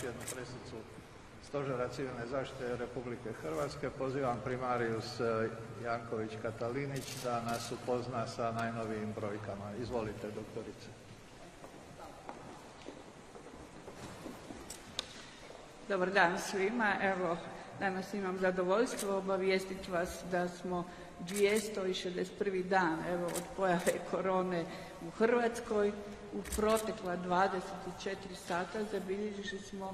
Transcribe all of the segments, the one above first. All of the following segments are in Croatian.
još jednu presicu Stožera civilne zaštite Republike Hrvatske. Pozivam primarijus Janković Katalinić da nas upozna sa najnovijim brojkama. Izvolite, doktorice. Dobar dan svima. Evo, danas imam zadovoljstvo obavijestiti vas da smo 261. dan od pojave korone u Hrvatskoj. U protekla 24 sata zabilježili smo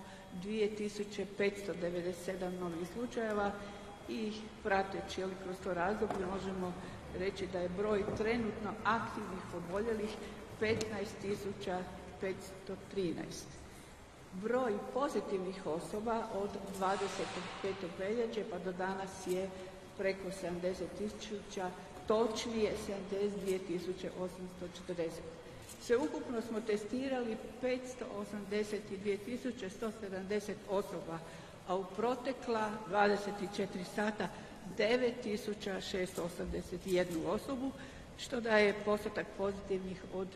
2597 novih slučajeva i prateći kroz to razdoblje možemo reći da je broj trenutno aktivnih oboljelih 15.513. Broj pozitivnih osoba od 25. veljače pa do danas je preko 70.000, točnije 72.840. Sveukupno smo testirali 582.170 osoba, a u protekla 24 sata 9.681 osobu, što daje postotak pozitivnih od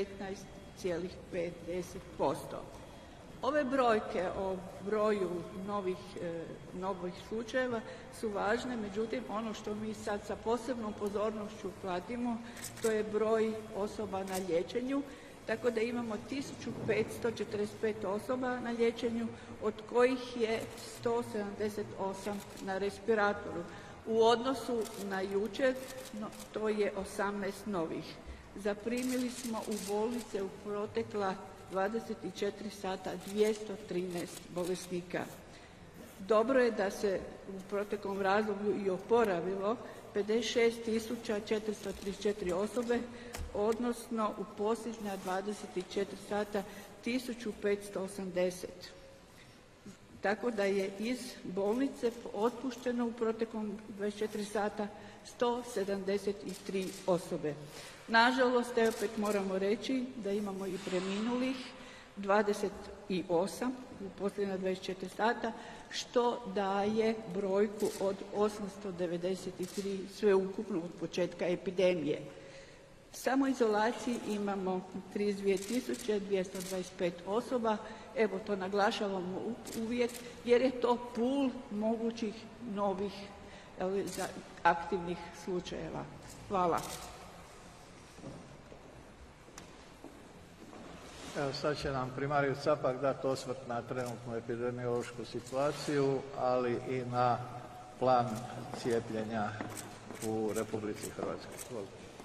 15,50%. Ove brojke o broju novih slučajeva su važne, međutim ono što mi sad sa posebnom pozornošću pratimo, to je broj osoba na liječenju, tako da imamo 1545 osoba na liječenju, od kojih je 178 na respiratoru. U odnosu na jučer to je 18 novih. Zaprimili smo u bolnice u protekla 24 sata 213 bolesnika. Dobro je da se u proteklom razdoblju i oporavilo 56.434 osobe, odnosno u posljednja 24 sata 1580. Tako da je iz bolnice otpušteno u proteklom 24 sata 173 osobe. Nažalost, opet moramo reći da imamo i preminulih 28 u posljednja 24 sata, što daje brojku od 893 sveukupno od početka epidemije. Samo u izolaciji imamo 32.225 osoba. Evo, to naglašavamo uvijek jer je to pool mogućih novih aktivnih slučajeva. Hvala. Evo, sad će nam primarijus Capak dati osvrt na trenutnu epidemiološku situaciju, ali i na plan cijepljenja u Republici Hrvatskoj.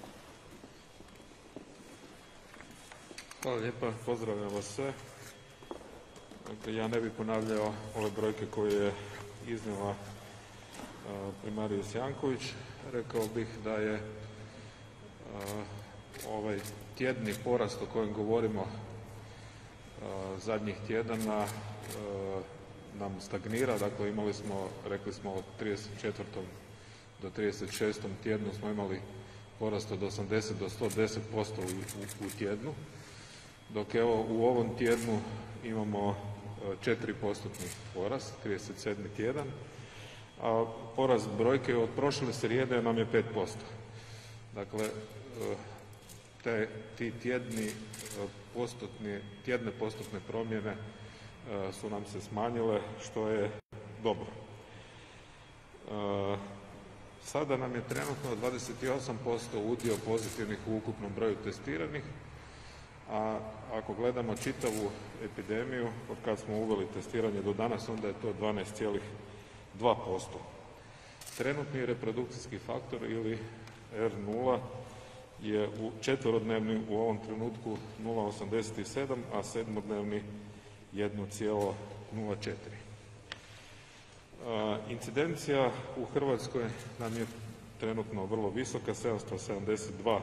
Hvala lijepa, pozdravljam vas sve. Dakle, ja ne bih ponavljao ove brojke koje je iznijela primarijus Janković. Rekao bih da je ovaj tjedni porast o kojem govorimo zadnjih tjedana nam stagnira. Dakle, imali smo, rekli smo od 34. do 36. tjednu smo imali porast od 80 do 110% u tjednu, dok evo u ovom tjednu imamo 4% porast, 37. tjedan, a porast brojke od prošle srijede nam je 5%. Dakle, ti tjedne postotne promjene su nam se smanjile, što je dobro. Sada nam je trenutno 28% udio pozitivnih u ukupnom broju testiranih, a ako gledamo čitavu epidemiju, od kad smo uveli testiranje do danas, onda je to 12,2%. Trenutni reprodukcijski faktor ili R0 je četverodnevni u ovom trenutku 0,87, a sedmodnevni 1,04. Incidencija u Hrvatskoj nam je trenutno vrlo visoka, 772,2,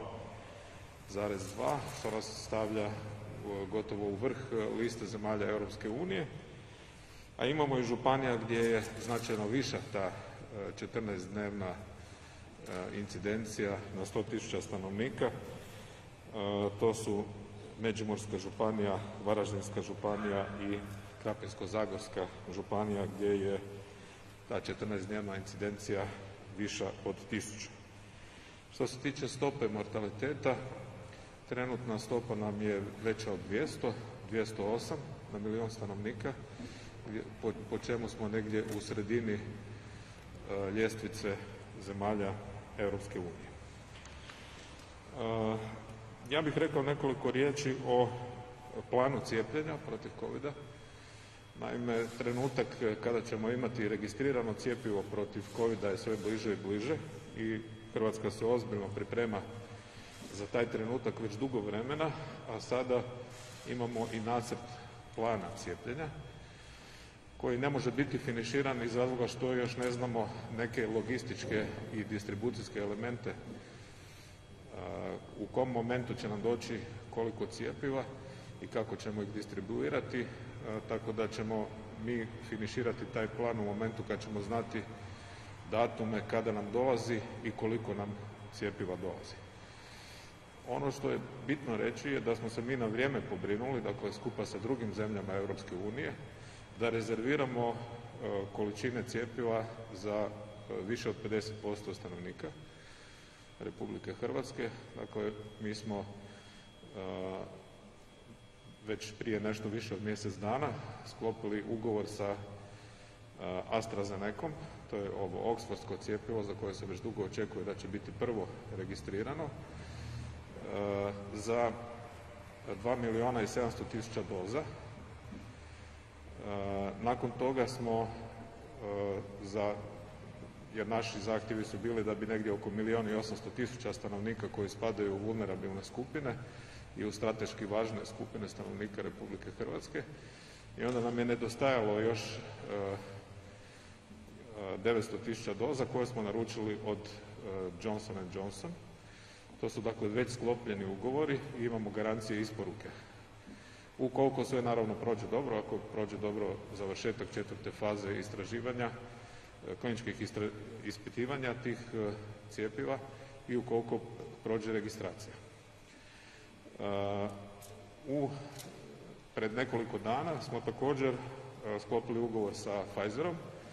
što nas stavlja gotovo u vrh liste zemalja Europske unije, a imamo i županija gdje je značajno viša ta 14-dnevna incidencija na 100.000 stanovnika. To su Međimurska županija, Varaždinska županija i Krapinsko-zagorska županija gdje je ta 14-dnevna incidencija viša od 1000. Što se tiče stope mortaliteta, trenutna stopa nam je veća od 208 na milijun stanovnika, po čemu smo negdje u sredini ljestvice zemalja Europske unije. Ja bih rekao nekoliko riječi o planu cijepljenja protiv covida. Naime, trenutak kada ćemo imati registrirano cjepivo protiv covida je sve bliže i bliže i Hrvatska se ozbiljno priprema za taj trenutak već dugo vremena, a sada imamo i nacrt plana cijepljenja koji ne može biti finiširan iz razloga što još ne znamo neke logističke i distribucijske elemente u kom momentu će nam doći koliko cjepiva i kako ćemo ih distribuirati, tako da ćemo mi finiširati taj plan u momentu kad ćemo znati datume kada nam dolazi i koliko nam cjepiva dolazi. Ono što je bitno reći je da smo se mi na vrijeme pobrinuli, dakle skupa sa drugim zemljama Europske unije, da rezerviramo količine cjepiva za više od 50% stanovnika Republike Hrvatske. Dakle, mi smo već prije nešto više od mjesec dana sklopili ugovor sa AstraZenecom, to je ovo oksfordsko cjepivo za koje se već dugo očekuje da će biti prvo registrirano, za 2.700.000 doza. Nakon toga smo, jer naši zahtjevi su bili da bi negdje oko 1.800.000 stanovnika koji spadaju u vulnerabilne skupine i u strateški važne skupine stanovnika Republike Hrvatske, i onda nam je nedostajalo još 900.000 doza koje smo naručili od Johnson & Johnson. To su dakle već sklopljeni ugovori i imamo garancije isporuke. Ukoliko sve naravno prođe dobro, ako prođe dobro završetak 4. faze istraživanja, kliničkih ispitivanja tih cjepiva i ukoliko prođe registracija. Pred nekoliko dana smo također sklopili ugovor sa Pfizerom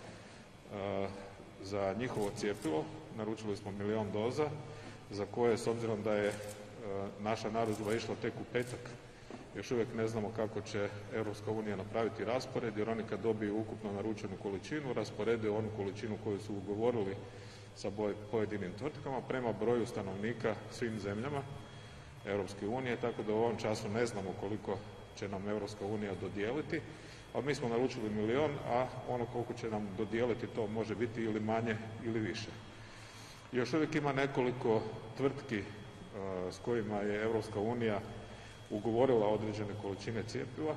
za njihovo cjepivo. Naručili smo 1 milijun doza za koje, s obzirom da je naša narudžba išla tek u petak, još uvijek ne znamo kako će Europska unija napraviti raspored, jer oni kad dobiju ukupno naručenu količinu, rasporede onu količinu koju su ugovorili sa pojedinim tvrtkama prema broju stanovnika svim zemljama Europske unije, tako da u ovom času ne znamo koliko će nam Europska unija dodijeliti, ali mi smo naručili 1 milijun, a ono koliko će nam dodijeliti to može biti ili manje ili više. Još uvijek ima nekoliko tvrtki s kojima je Europska unija ugovorila određene količine cjepiva,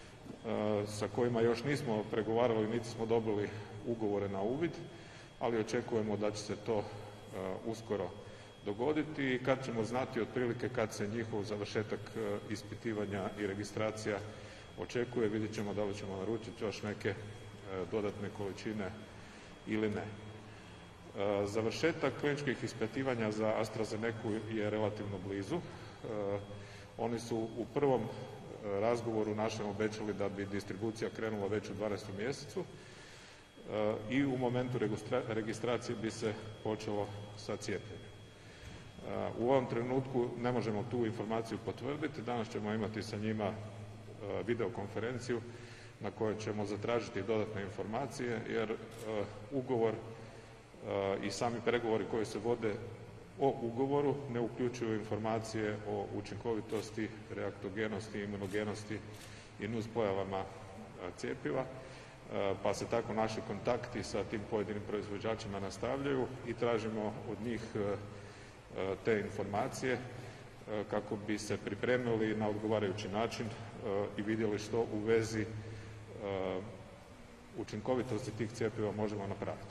sa kojima još nismo pregovarali, niti smo dobili ugovore na uvid, ali očekujemo da će se to uskoro dogoditi i kad ćemo znati otprilike kad se njihov završetak ispitivanja i registracija očekuje, vidjet ćemo da li ćemo naručiti još neke dodatne količine ili ne. Završetak kliničkih ispitivanja za AstraZenecu je relativno blizu. Oni su u prvom razgovoru našem obećali da bi distribucija krenula već u 12. mjesecu i u momentu registracije bi se počelo sa cijepljenjem. U ovom trenutku ne možemo tu informaciju potvrditi, danas ćemo imati sa njima videokonferenciju na kojoj ćemo zatražiti dodatne informacije, jer ugovor i sami pregovori koji se vode o ugovoru ne uključuju informacije o učinkovitosti, reaktogenosti, imunogenosti i nuspojavama cjepiva, pa se tako naši kontakti sa tim pojedinim proizvođačima nastavljaju i tražimo od njih te informacije kako bi se pripremili na odgovarajući način i vidjeli što u vezi učinkovitosti tih cjepiva možemo napraviti.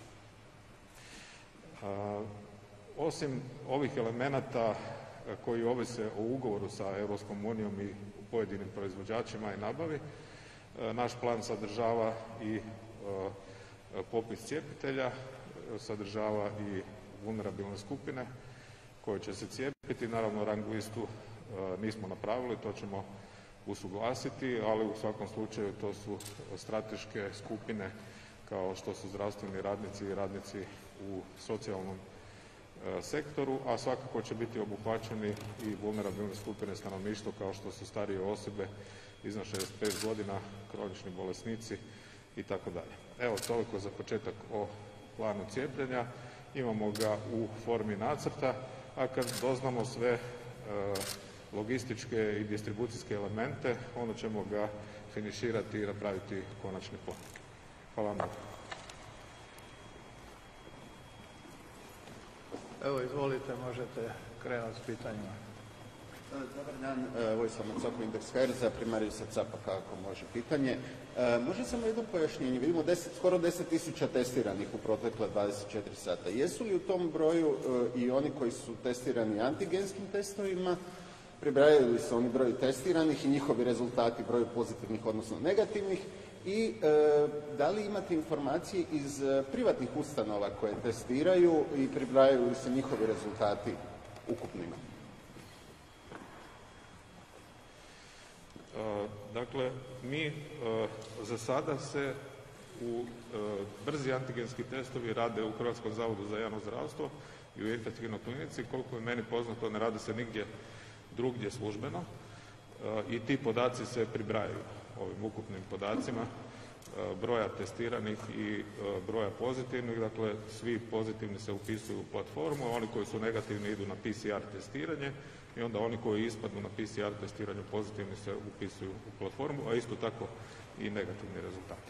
Osim ovih elemenata koji ovise o ugovoru sa Europskom unijom i pojedinim proizvođačima i nabavi, naš plan sadržava i popis cijepitelja, sadržava i vulnerabilne skupine koje će se cijepiti. Naravno, rang listu nismo napravili, to ćemo usuglasiti, ali u svakom slučaju to su strateške skupine kao što su zdravstveni radnici i radnici u socijalnom sektoru, a svakako će biti obuhvaćeni i vulnerabilne skupine stanovništva kao što su starije osobe iznad 65 godina, kronični bolesnici i tako dalje. Evo, toliko za početak o planu cijepljenja. Imamo ga u formi nacrta, a kad doznamo sve logističke i distribucijske elemente, onda ćemo ga finiširati i napraviti konačni plan. Hvala vam. Evo, izvolite, možete krenuti s pitanjima. Dobar dan, Vojislav Macoko, Indeks HR, za primariusa Capaka, ako može pitanje. Može samo jedno pojašnjenje, vidimo skoro 10.000 testiranih u protekle 24 sata. Jesu li u tom broju i oni koji su testirani antigenskim testovima, pribrajaju li se oni broj testiranih i njihovi rezultati, broju pozitivnih odnosno negativnih, i da li imate informacije iz privatnih ustanova koje testiraju i pribrajaju li se njihovi rezultati ukupnima? Dakle, mi za sada se brzi antigenski testovi rade u Hrvatskom zavodu za javno zdravstvo i u infektivnoj klinici. Koliko je meni poznato, ne rade se nigdje drugdje službeno i ti podaci se pribrajaju ovim ukupnim podacima broja testiranih i broja pozitivnih. Dakle, svi pozitivni se upisuju u platformu, a oni koji su negativni idu na PCR testiranje i onda oni koji ispadnu na PCR testiranju pozitivni se upisuju u platformu, a isto tako i negativni rezultati.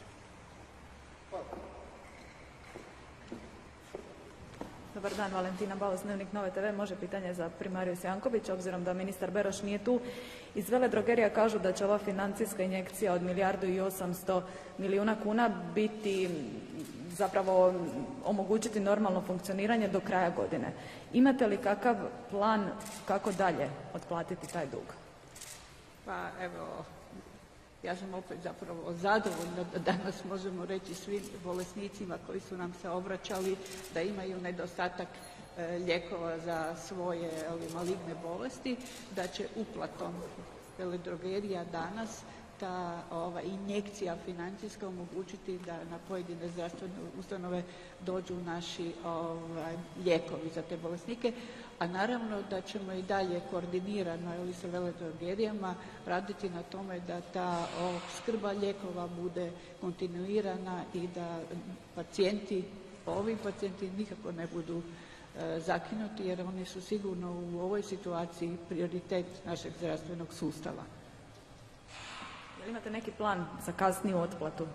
Dobar dan, Valentina Baus, Dnevnik Nove TV. Može pitanje za primarius Janković, obzirom da ministar Beroš nije tu. Iz veledrogerija kažu da će ova financijska injekcija od 1.800 milijuna kuna biti zapravo omogućiti normalno funkcioniranje do kraja godine. Imate li kakav plan kako dalje otplatiti taj dug? Pa evo, ja sam opet zapravo zadovoljna da danas možemo reći svim bolesnicima koji su nam se obraćali da imaju nedostatak lijekova za svoje maligne bolesti, da će uplatom veledrogerija danas ta injekcija financijska omogućiti da na pojedine zdravstvene ustanove dođu naši lijekovi za te bolesnike, a naravno da ćemo i dalje koordinirano sa veledrogerijama raditi na tome da ta opskrba lijekova bude kontinuirana i da ovi pacijenti nikako ne budu zakinuti, jer oni su sigurno u ovoj situaciji prioritet našeg zdravstvenog sustava. Imate neki plan za kasniju otplatu?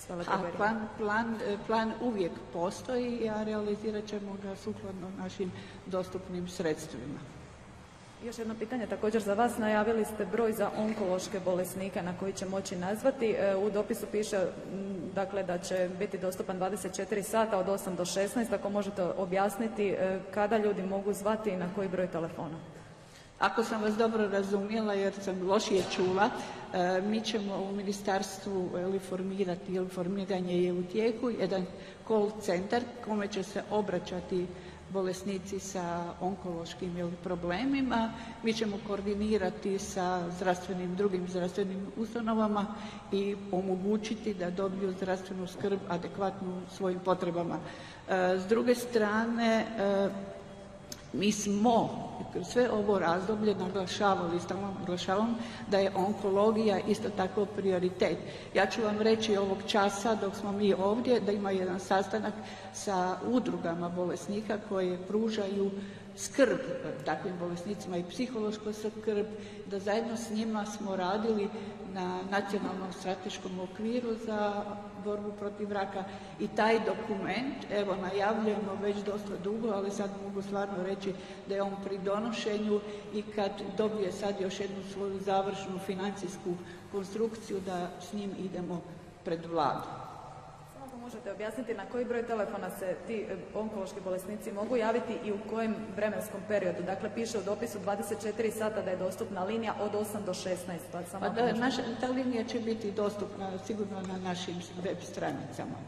Plan uvijek postoji, a realizirat ćemo ga sukladno našim dostupnim sredstvima. Još jedno pitanje također za vas. Najavili ste broj za onkološke bolesnike na koji će moći nazvati. U dopisu piše dakle, da će biti dostupan 24 sata od 8 do 16. Ako možete objasniti kada ljudi mogu zvati i na koji broj telefona? Ako sam vas dobro razumjela, jer sam lošije čula, mi ćemo u ministarstvu formirati, ili formiranje je u tijeku, jedan call centar kome će se obraćati bolesnici sa onkološkim problemima. Mi ćemo koordinirati sa drugim zdravstvenim ustanovama i omogućiti da dobiju zdravstvenu skrb adekvatnu svojim potrebama. S druge strane, mi smo sve ovo razdoblje naglašavali, stalno naglašavam da je onkologija isto tako prioritet. Ja ću vam reći ovog časa dok smo mi ovdje da ima jedan sastanak sa udrugama bolesnika koje pružaju skrb takvim bolesnicima i psihološku skrb, da zajedno s njima smo radili na nacionalnom strateškom okviru za borbu protiv raka i taj dokument, evo najavljujemo već dosta dugo, ali sad mogu stvarno reći da je on pri donošenju i kad dobije sad još jednu svoju završnu financijsku konstrukciju da s njim idemo pred Vladu. Možete objasniti na koji broj telefona se ti onkološki bolesnici mogu javiti i u kojem vremenskom periodu? Dakle, piše u dopisu 24 sata da je dostupna linija od 8 do 16. Ta linija će biti dostupna sigurno na našim web stranicama.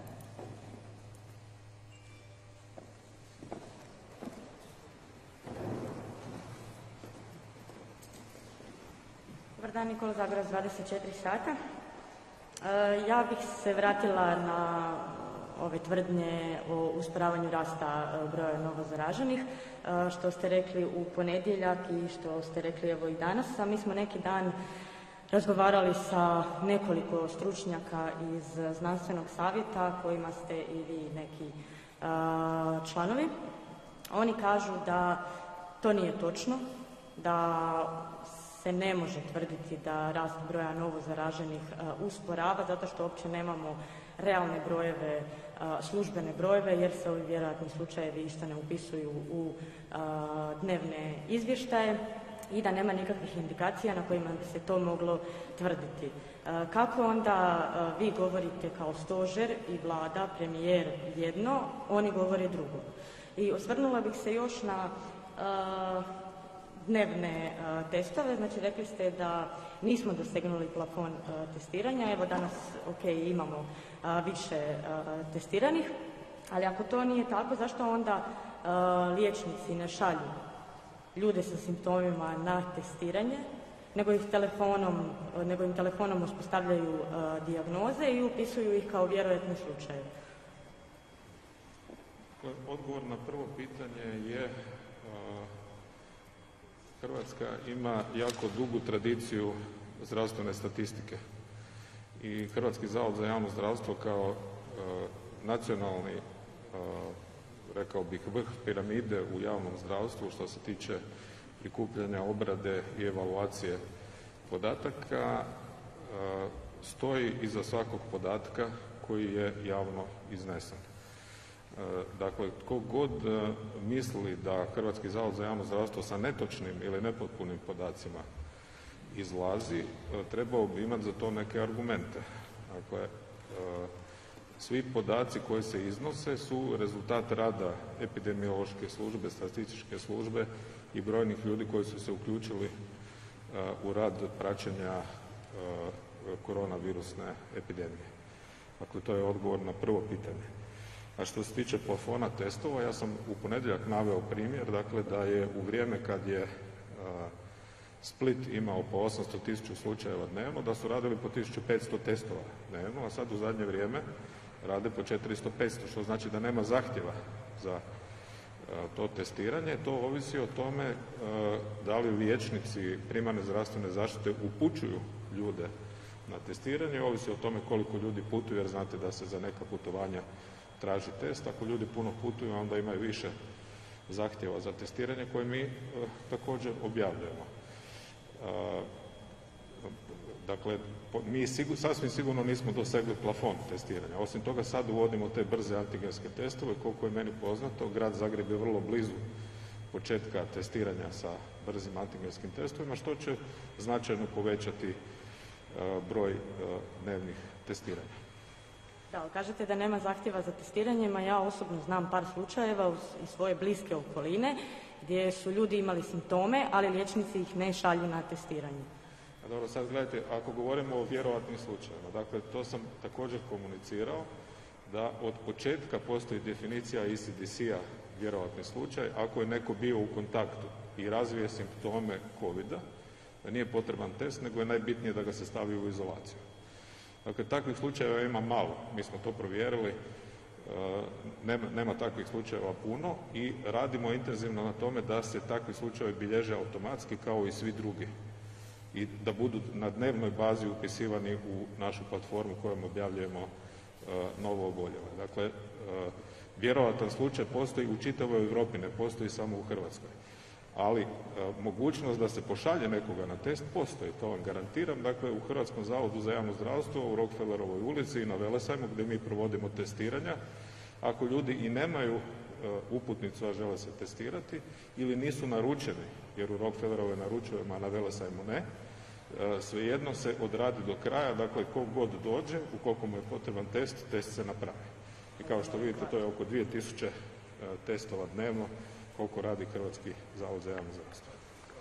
Dobar dan, Nikola Zagorac, 24 sata. Ja bih se vratila na ove tvrdnje o usporavanju rasta broja novo zaraženih, što ste rekli u ponedjeljak i što ste rekli evo i danas, a mi smo neki dan razgovarali sa nekoliko stručnjaka iz znanstvenog savjeta kojima ste i vi neki članovi. Oni kažu da to nije točno, da se ne može tvrditi da rast broja novo zaraženih usporava zato što uopće nemamo realne brojeve, službene brojeve jer se ovi vjerojatni slučajevi isto ne upisuju u dnevne izvještaje i da nema nikakvih indikacija na kojima bi se to moglo tvrditi. Kako onda vi govorite kao stožer i vlada, premijer jedno, oni govore drugo? I osvrnula bih se još na dnevne testove, znači rekli ste da nismo dosegnuli plafon testiranja, evo danas imamo više testiranih, ali ako to nije tako, zašto onda liječnici ne šalju ljude sa simptomima na testiranje, nego im telefonom uspostavljaju dijagnoze i upisuju ih kao vjerojatne slučaje? Odgovor na prvo pitanje je Hrvatska ima jako dugu tradiciju zdravstvene statistike i Hrvatski zavod za javno zdravstvo kao nacionalni, rekao bih, vrh piramide u javnom zdravstvu što se tiče prikupljanja, obrade i evaluacije podataka, stoji iza svakog podatka koji je javno iznesen. Dakle, tko god misli da Hrvatski zavod za javno zdravstvo sa netočnim ili nepotpunim podacima izlazi, trebao bi imati za to neke argumente. Dakle, svi podaci koji se iznose su rezultat rada epidemiološke službe, statističke službe i brojnih ljudi koji su se uključili u rad praćenja koronavirusne epidemije. Dakle, to je odgovor na prvo pitanje. A što se tiče plafona testova, ja sam u ponedjeljak naveo primjer, dakle da je u vrijeme kad je Split imao po 800.000 slučajeva dnevno, da su radili po 1500 testova dnevno, a sad u zadnje vrijeme rade po 400-500, što znači da nema zahtjeva za to testiranje. To ovisi o tome da li liječnici primarne zdravstvene zaštite upućuju ljude na testiranje, ovisi o tome koliko ljudi putuju, jer znate da se za neka putovanja traži test. Ako ljudi puno putuju, onda imaju više zahtjeva za testiranje koje mi također objavljujemo. Dakle, mi sasvim sigurno nismo dosegli plafon testiranja. Osim toga, sad uvodimo te brze antigenske testove. Koliko je meni poznato, grad Zagreb je vrlo blizu početka testiranja sa brzim antigenskim testovima, što će značajno povećati broj dnevnih testiranja. Da, ali kažete da nema zahtjeva za testiranjem, a ja osobno znam par slučajeva iz svoje bliske okoline gdje su ljudi imali simptome, ali liječnici ih ne šalju na testiranje. A dobro, sad gledajte, ako govorimo o vjerojatnim slučajevima, dakle to sam također komunicirao da od početka postoji definicija ECDC-a vjerojatni slučaj, ako je neko bio u kontaktu i razvije simptome COVID-a, da nije potreban test, nego je najbitnije da ga se stavi u izolaciju. Dakle, takvih slučajeva ima malo, mi smo to provjerili, nema takvih slučajeva puno i radimo intenzivno na tome da se takvi slučajevi bilježe automatski kao i svi drugi i da budu na dnevnoj bazi upisivani u našu platformu kojom objavljujemo novo oboljele. Dakle, vjerojatan slučaj postoji u čitavoj Europi, ne postoji samo u Hrvatskoj. Ali mogućnost da se pošalje nekoga na test postoji, to vam garantiram. Dakle, u Hrvatskom zavodu za javno zdravstvo u Rockefellerovoj ulici i na Velesajmu gdje mi provodimo testiranja, ako ljudi i nemaju uputnicu, a žele se testirati ili nisu naručeni, jer u Rockefellerovoj naručujemo, a na Velesajmu ne, svejedno se odradi do kraja, dakle ko god dođe, ukoliko mu je potreban test se napravi. I kao što vidite, to je oko 2000 testova dnevno koliko radi Hrvatski zavod za javno zdravstvo.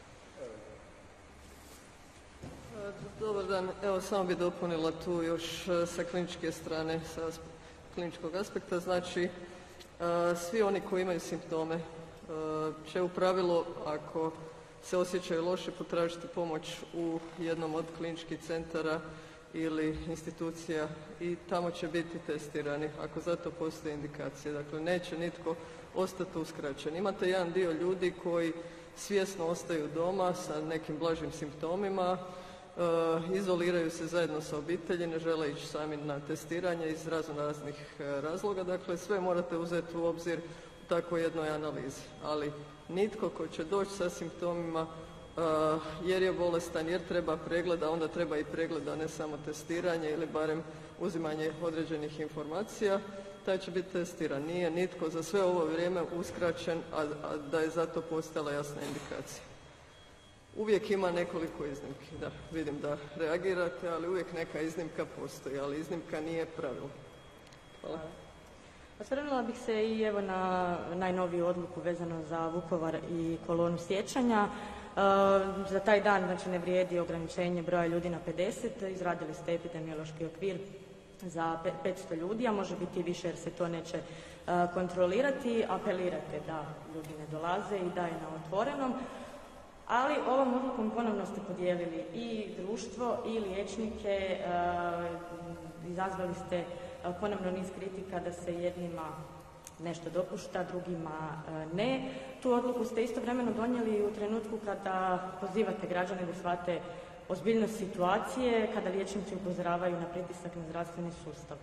Dobar dan, evo samo bi dopunila tu još sa kliničke strane, sa kliničkog aspekta. Znači, svi oni koji imaju simptome će u pravilu, ako se osjećaju loše, potražiti pomoć u jednom od kliničkih centara ili institucija i tamo će biti testirani ako za to postoje indikacije. Dakle, neće nitko ostati uskraćen. Imate jedan dio ljudi koji svjesno ostaju doma sa nekim blažim simptomima, izoliraju se zajedno sa obitelji, ne žele ići sami na testiranje iz raznih razloga. Dakle, sve morate uzeti u obzir u takvoj jednoj analizi. Ali nitko ko će doći sa simptomima jer je bolestan, jer treba pregled, a onda treba i pregled, a ne samo testiranje ili barem uzimanje određenih informacija, taj će biti testiran. Nije nitko za sve ovo vrijeme uskraćen, a da je zato postala jasna indikacija. Uvijek ima nekoliko iznimki, da, vidim da reagirate, ali uvijek neka iznimka postoji, ali iznimka nije pravilo. Hvala. Osvrnula bih se i evo na najnoviju odluku vezano za Vukovar i kolonu sjećanja. Za taj dan, znači, ne vrijedi ograničenje broja ljudi na 50, izradili ste epidemiološki okvir za 500 ljudi, a može biti i više jer se to neće kontrolirati. Apelirate da ljudi ne dolaze i da je na otvorenom, ali ovom odlukom ponovno ste podijelili i društvo i liječnike, izazvali ste ponovno niz kritika da se jednima nešto dopušta, drugima ne. Tu odluku ste istovremeno donijeli u trenutku kada pozivate građane da shvate ozbiljnost situacije, kada liječnici upozoravaju na pritisak na zdravstveni sustav.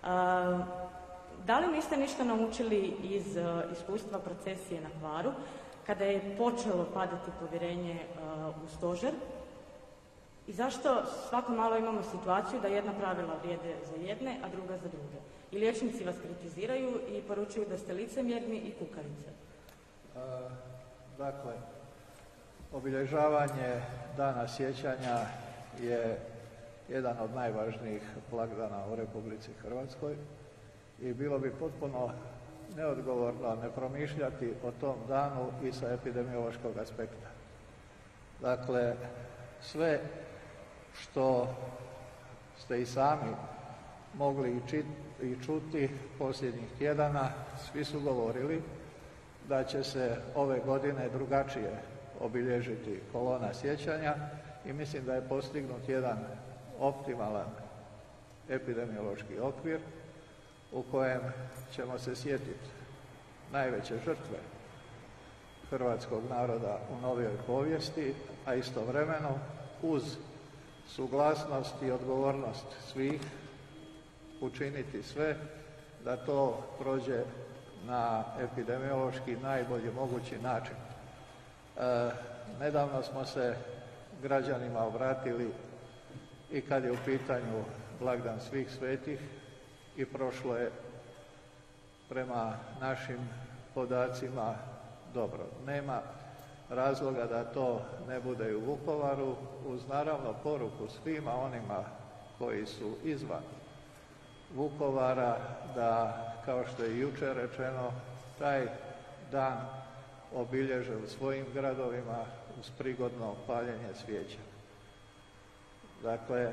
Da li niste ništa naučili iz iskustva procesije na Hvaru, kada je počelo padati povjerenje u stožer? I zašto svako malo imamo situaciju da jedna pravila vrijede za jedne, a druga za druge? I liječnici vas kritiziraju i poručuju da ste licemjerni i kukavice. Dakle, obilježavanje Dana sjećanja je jedan od najvažnijih blagdana u Republici Hrvatskoj i bilo bi potpuno neodgovorno ne promišljati o tom danu i sa epidemiološkog aspekta. Dakle, sve što ste i sami mogli i čuti posljednjih tjedana, svi su govorili da će se ove godine drugačije obilježiti kolona sjećanja i mislim da je postignut jedan optimalan epidemiološki okvir u kojem ćemo se sjetiti najveće žrtve hrvatskog naroda u novijoj povijesti, a istovremeno uz suglasnost i odgovornost svih učiniti sve da to prođe na epidemiološki najbolji mogući način. Nedavno smo se građanima obratili i kad je u pitanju blagdan svih svetih i prošlo je prema našim podacima dobro. Nema razloga da to ne bude i u Vukovaru, uz naravno poruku svima onima koji su izvan Vukovara da, kao što je jučer rečeno, taj dan obilježe u svojim gradovima uz prigodno paljenje svijeća. Dakle,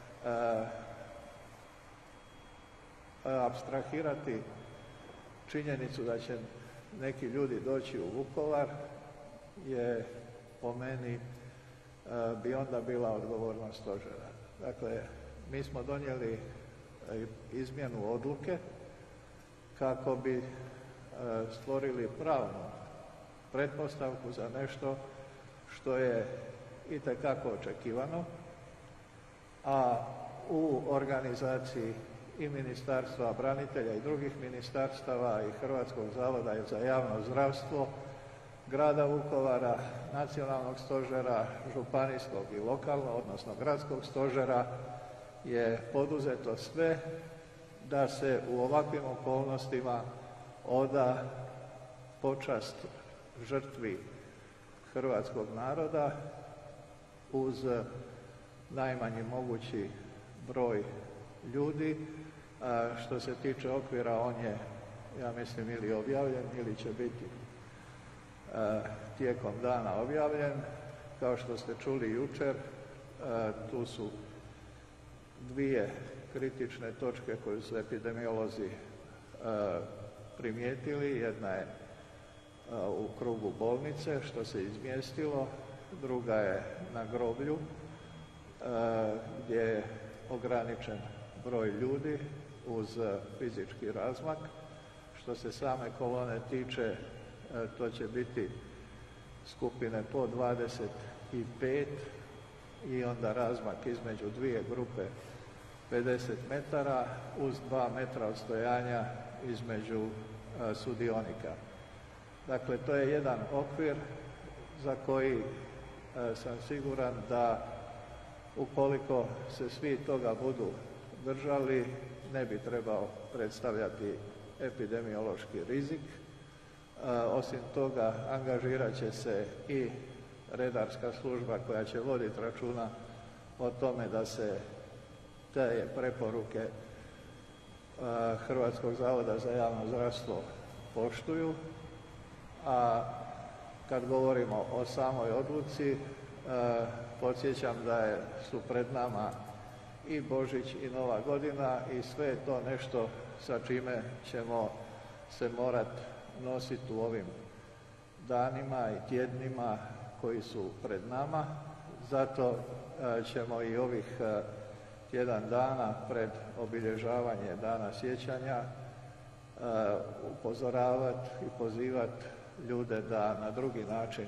apstrahirati činjenicu da će neki ljudi doći u Vukovar je po meni bi onda bila odgovornost stožera. Dakle, mi smo donijeli izmjenu odluke kako bi stvorili pravnu pretpostavku za nešto što je itekako očekivano, a u organizaciji i Ministarstva branitelja i drugih ministarstava i Hrvatskog zavoda za javno zdravstvo, grada Vukovara, nacionalnog stožera, županijskog i lokalnog, odnosno gradskog stožera, je poduzeto sve da se u ovakvim okolnostima oda počast žrtvi hrvatskog naroda uz najmanji mogući broj ljudi. Što se tiče okvira, on je, ja mislim, ili objavljen ili će biti tijekom dana objavljen. Kao što ste čuli jučer, tu su dvije kritične točke koje su epidemiolozi primijetili. Jedna je u krugu bolnice, što se izmjestilo, druga je na groblju, gdje ograničen broj ljudi uz fizički razmak. Što se same kolone tiče, to će biti skupine po 25 i onda razmak između dvije grupe 50 metara uz 2 metra odstojanja između sudionika. Dakle, to je jedan okvir za koji sam siguran da ukoliko se svi toga budu držali, ne bi trebao predstavljati epidemiološki rizik. Osim toga, angažirat će se i redarska služba koja će voditi računa o tome da se te preporuke Hrvatskog zavoda za javno zdravstvo poštuju. A kad govorimo o samoj odluci, podsjećam da su pred nama i Božić i Nova godina i sve je to nešto sa čime ćemo se morati nositi u ovim danima i tjednima koji su pred nama. Zato ćemo i ovih tjedan dana pred obilježavanje Dana sjećanja upozoravati i pozivati ljude da na drugi način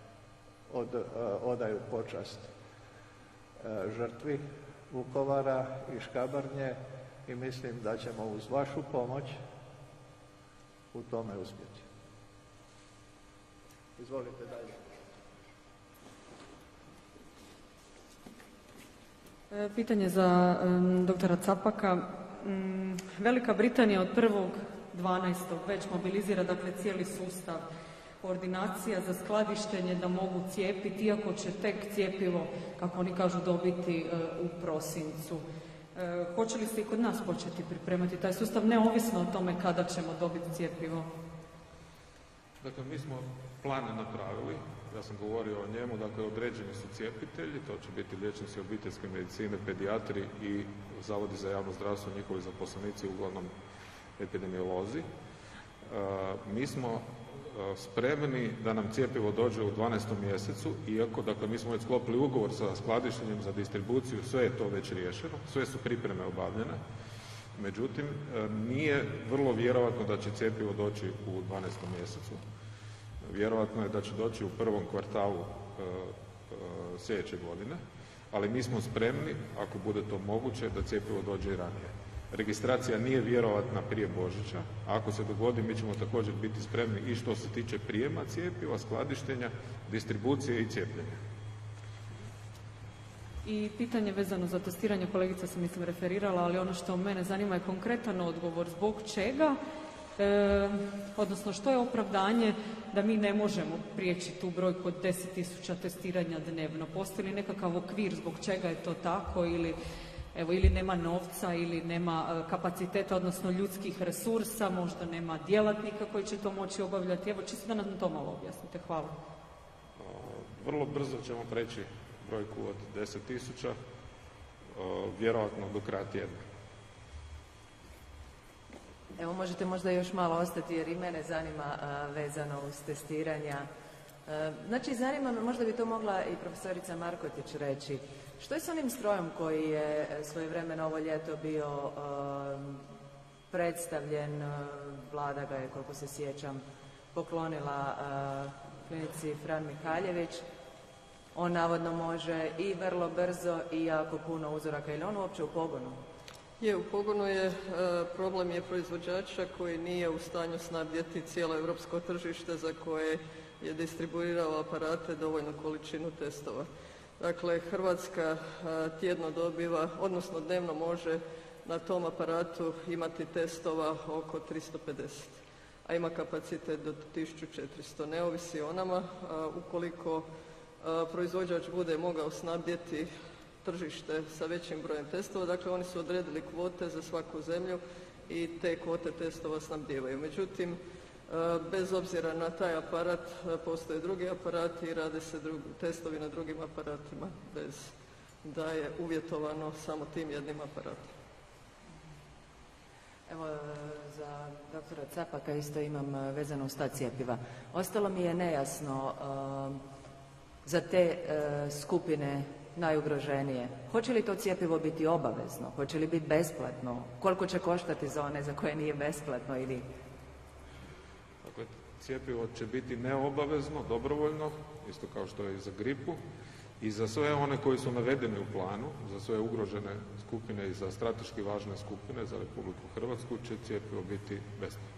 odaju počast žrtvi Vukovara i Škabrnje i mislim da ćemo uz vašu pomoć u tome uspjeti. Izvolite dalje. Pitanje za doktora Capaka. Velika Britanija od 1.12. već mobilizira dakle cijeli sustav koordinacija za skladištenje da mogu cijepiti, iako će tek cjepivo, kako oni kažu, dobiti u prosincu. Hoće li se i kod nas početi pripremati taj sustav, neovisno o tome kada ćemo dobiti cjepivo? Dakle, mi smo plan napravili, ja sam govorio o njemu, dakle, određeni su cijepitelji, to će biti liječnici obiteljske medicine, pedijatri i zavodi za javno zdravstvo, njihovi zaposlenici, uglavnom epidemiolozi. Mi smo spremni da nam cjepivo dođe u 12. mjesecu, iako, dakle, mi smo već sklopili ugovor sa skladištenjem za distribuciju, sve je to već riješeno, sve su pripreme obavljene. Međutim, nije vrlo vjerojatno da će cjepivo doći u 12. mjesecu. Vjerojatno je da će doći u prvom kvartalu sljedeće godine, ali mi smo spremni, ako bude to moguće, da cjepivo dođe i ranije. Registracija nije vjerojatna prije Božića, a ako se dogodi, mi ćemo također biti spremni i što se tiče prijema cjepiva, skladištenja, distribucije i cijepljenja. I pitanje vezano za testiranje, kolegica se mislim referirala, ali ono što mene zanima je konkretan odgovor. Zbog čega, odnosno što je opravdanje da mi ne možemo prijeći tu brojku od 10.000 testiranja dnevno? Postoji li nekakav okvir zbog čega je to tako ili nema novca ili nema kapaciteta, odnosno ljudskih resursa, možda nema djelatnika koji će to moći obavljati? Evo, čisto da nam to malo objasnite. Hvala. Vrlo brzo ćemo preći brojku od 10.000, vjerojatno do kraja tjedna. Evo, možete možda još malo ostati jer i mene zanima vezano uz testiranja. Znači, zanima me, možda bi to mogla i profesorica Markotić reći, što je s onim strojem koji je svojevremeno ovo ljeto bio predstavljen, Vlada ga je, koliko se sjećam, poklonila klinici Fran Mihaljević. On navodno može i vrlo brzo i jako puno uzoraka. Je li on uopće u pogonu? Je, u pogonu je. Problem je proizvođača koji nije u stanju snabdjeti cijelo europsko tržište za koje je distribuirao aparate dovoljnu količinu testova. Dakle, Hrvatska tjedno dobiva, odnosno dnevno može na tom aparatu imati testova oko 350, a ima kapacitet do 1400. Ne ovisi o nama. Ukoliko proizvođač bude mogao snabdjeti tržište sa većim brojem testova, dakle oni su odredili kvote za svaku zemlju i te kvote testova snabdijevaju. Međutim, bez obzira na taj aparat, postoje drugi aparati i rade se testovi na drugim aparatima bez da je uvjetovano samo tim jednim aparatom. Evo, za doktora Capaka isto imam vezano uz ta cjepiva. Ostalo mi je nejasno za te skupine najugroženije. Hoće li to cjepivo biti obavezno? Hoće li biti besplatno? Koliko će koštati za one za koje nije besplatno ili... Dakle, cjepivo će biti neobavezno, dobrovoljno, isto kao što je i za gripu. I za sve one koji su navedeni u planu, za sve ugrožene skupine i za strateški važne skupine za Republiku Hrvatsku će cjepivo biti besplatno.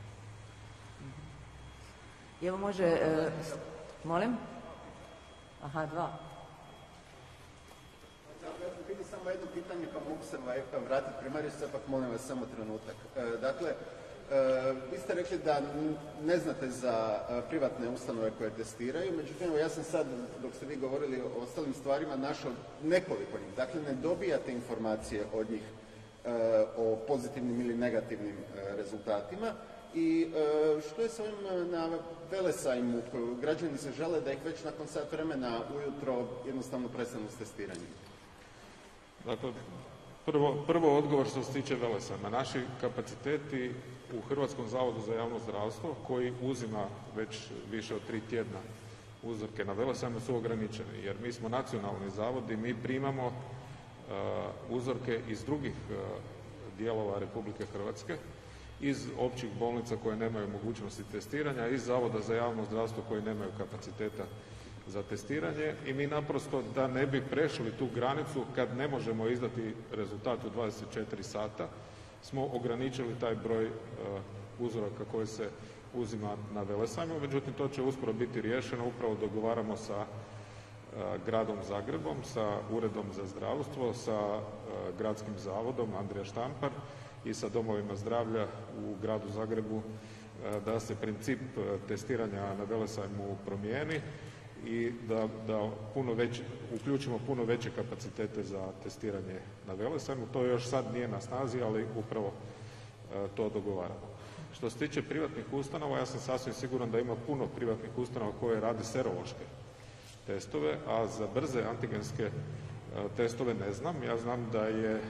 Evo može... Molim? Aha, 2. Vidim samo jedno pitanje, pa mogu se vratiti primariju, Capak, molim vas samo trenutak. Dakle, vi ste rekli da ne znate za privatne ustanove koje testiraju, međutim, ja sam sad, dok ste vi govorili o ostalim stvarima, našao nekoliko njih. Dakle, ne dobijate informacije od njih o pozitivnim ili negativnim rezultatima. I što je s ovim na Velesajmu? Građani se žele da ih već nakon sat vremena ujutro jednostavno prestanu s testiranjem. Dakle, prvo odgovor što se tiče Velesajma. Naši kapaciteti u Hrvatskom zavodu za javno zdravstvo, koji uzima već više od 3 tjedna uzorke na Velesajmu, su ograničeni. Jer mi smo nacionalni zavod i mi primamo uzorke iz drugih dijelova Republike Hrvatske, iz općih bolnica koje nemaju mogućnosti testiranja, iz Zavoda za javno zdravstvo koji nemaju kapaciteta za testiranje i mi naprosto da ne bi prešli tu granicu kad ne možemo izdati rezultat u 24 sata smo ograničili taj broj uzoraka koji se uzima na Velesajmu, međutim to će uskoro biti riješeno, upravo dogovaramo sa gradom Zagrebom, sa Uredom za zdravstvo, sa gradskim zavodom Andrija Štampar i sa domovima zdravlja u gradu Zagrebu da se princip testiranja na Velesajmu promijeni i da uključimo puno veće kapacitete za testiranje na Velesajmu. To još sad nije na snazi, ali upravo to dogovaramo. Što se tiče privatnih ustanova, ja sam sasvim siguran da ima puno privatnih ustanova koje rade serološke testove, a za brze antigenske testove ne znam. Ja znam da je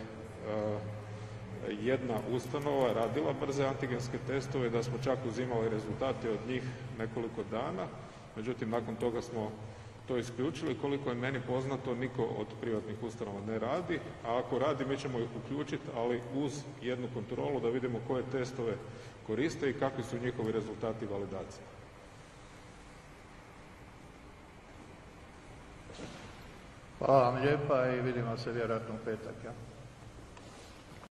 jedna ustanova radila brze antigenske testove, da smo čak uzimali rezultate od njih nekoliko dana, međutim nakon toga smo to isključili. Koliko je meni poznato, niko od privatnih ustanova ne radi, a ako radi mi ćemo ih uključiti, ali uz jednu kontrolu da vidimo koje testove koriste i kakvi su njihovi rezultati validacije. Hvala vam lijepa i vidimo se vjerojatno u petak. Ja?